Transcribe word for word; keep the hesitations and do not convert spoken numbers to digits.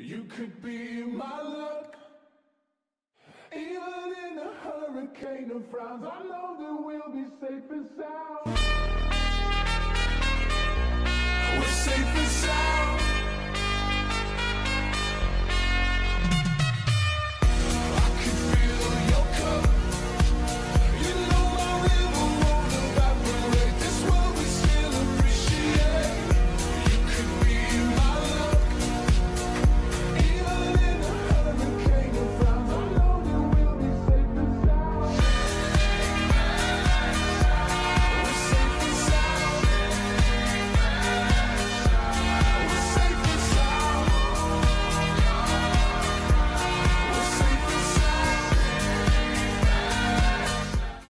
You could be my luck. Even in a hurricane of frowns, I know that we'll be safe and sound. We're safe and sound.